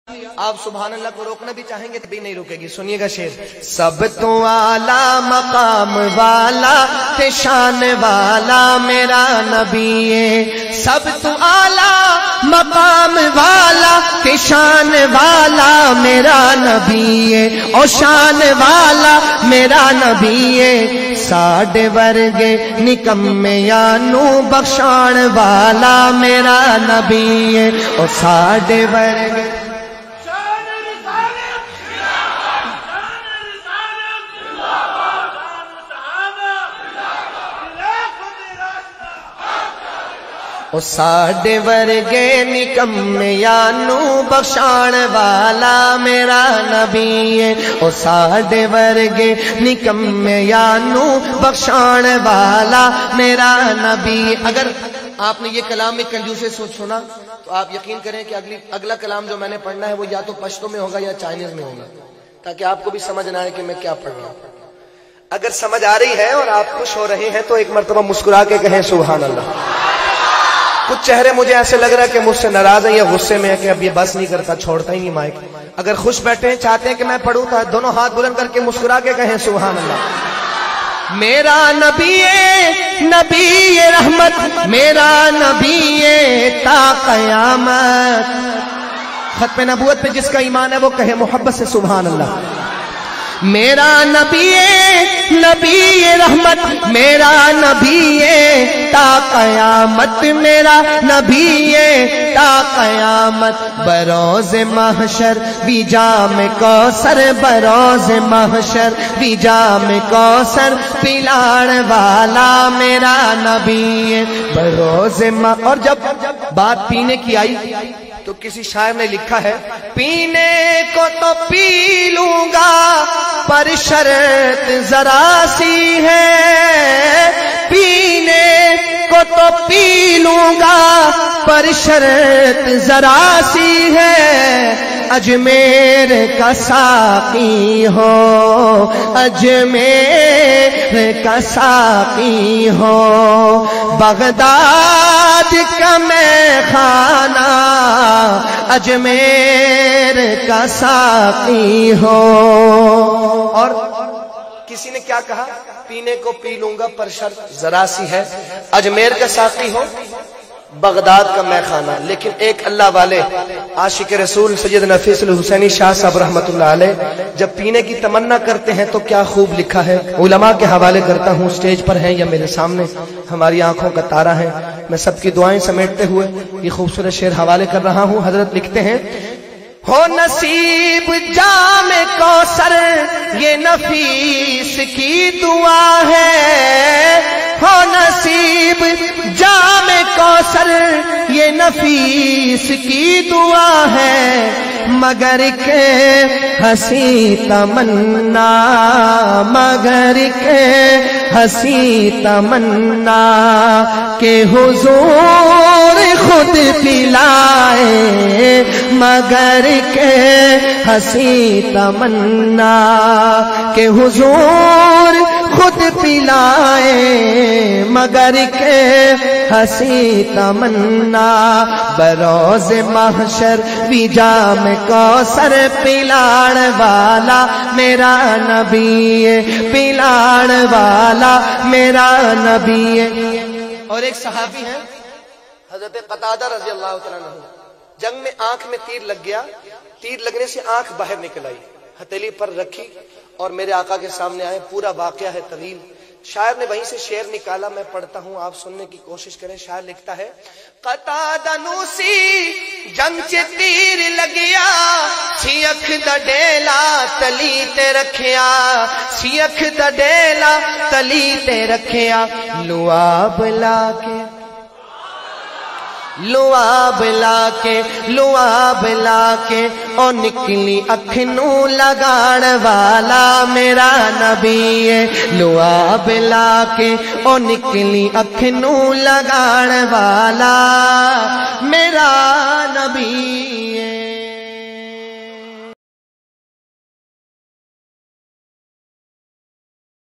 آپ سبحان اللہ کو روکنا بھی چاہیں گے تبھی نہیں رکے گی. سنیے گا شعر. سب تو اعلیٰ مقام والا تے شان والا میرا نبی ہے. سب تو اعلیٰ مقام والا تے شان والا میرا نبی ہے. اور شان والا میرا نبی ہے. ساڈے ورگے نکمیانو بخشان والا میرا نبی ہے. اور ساڈے ورگے او ساڈے ورگے نکمیانو بخشان والا میرا نبی ہے. او ساڈے ورگے نکمیانو بخشان والا میرا نبی. اگر آپ نے یہ کلام میں کنجوسے سوچ سنا تو آپ یقین کریں کہ اگلا کلام جو میں نے پڑھنا ہے وہ یا تو پشتو میں ہوگا یا چائنیز میں ہوگا، تاکہ آپ کو بھی سمجھ نہ آئے کہ میں کیا پڑھ رہا ہوں. اگر سمجھ آ رہی ہے اور آپ خوش ہو رہے ہیں تو ایک مرتبہ مسکرا کے کہیں سبحان اللہ. کچھ چہرے مجھے ایسے لگ رہا ہے کہ مجھ سے ناراض ہیں یا غصے میں ہے کہ اب یہ بس نہیں کرتا، چھوڑتا ہی نہیں مائک. اگر خوش بیٹھے ہیں، چاہتے ہیں کہ میں پڑھوں تو دونوں ہاتھ بلند کر کے مسکرا کے کہیں سبحان اللہ. میرا نبی نبی رحمت، میرا نبی تا قیامت. ختم نبوت پہ جس کا ایمان ہے وہ کہے محبت سے سبحان اللہ. میرا نبی نبی رحمت، میرا نبی تا قیامت، میرا نبی تا قیامت. بروز محشر بھی جام کوثر، بروز محشر بھی جام کوثر پلاڑ والا میرا نبی. بروز اور جب بات پینے کی آئی تو کسی شاعر نے لکھا ہے، پینے کو تو پی لوں گا پر شرط ذرا سی ہے. پینے کو تو پی لوں گا پر شرط ذرا سی ہے. اجمیر کا ساقی ہو، اجمیر کا ساقی ہو، بغداد کا میں خانہ اجمیر کا ساقی ہو. اور کسی نے کیا کہا؟ پینے کو پی لوں گا پر شرط ذرا سی ہے. اجمیر کا ساقی ہو، بغداد کا میں خانہ. لیکن ایک اللہ والے عاشق رسول سید نفیس الحسینی شاہ صاحب رحمت اللہ علیہ جب پینے کی تمنا کرتے ہیں تو کیا خوب لکھا ہے. علماء کے حوالے کرتا ہوں، سٹیج پر ہیں یا میرے سامنے، ہماری آنکھوں کا تارا ہے. میں سب کی دعائیں سمیٹتے ہوئے یہ خوبصورت شعر حوالے کر رہا ہوں. حضرت لکھتے ہیں، ہو نصیب جام کوثر یہ نفیس کی دعا ہے. ہو نصیب جام کوثر یہ نفیس کی دعا ہے. مگر کہ ہنسی تمنا، مگر کہ ہنسی تمنا کہ حضور خود پلائے. مگر کہ ہنسی تمنا کہ حضور خود پلائے. مگر کہ ہنسی تمنا بروز محشر بھی جام کوثر پلاڑ والا میرا نبی ہے، پلاڑ والا میرا نبی ہے. اور ایک صحابی ہیں حضرت قتادہ رضی اللہ تعالیٰ عنہ، جنگ میں آنکھ میں تیر لگ گیا، تیر لگنے سے آنکھ باہر نکل آئی، ہتھیلی پر رکھی اور میرے آقا کے سامنے آئے. پورا واقعہ ہے طویل. شاعر نے وہیں سے شعر نکالا، میں پڑھتا ہوں، آپ سننے کی کوشش کریں. شاعر لکھتا ہے، قتادہ نوسی جنگ چ تیر لگیا، سی اکھ دا ڈیلا تلی تے رکھیا، سی اکھ دا ڈیلا تلی تے رکھیا. لعاب لا کے لعاب لا کے لعاب لا کے او نکلی اکھ نو لگاڑ والا میرا نبی ہے. لعاب لا کے او نکلی اکھ نو لگاڑ والا میرا نبی ہے.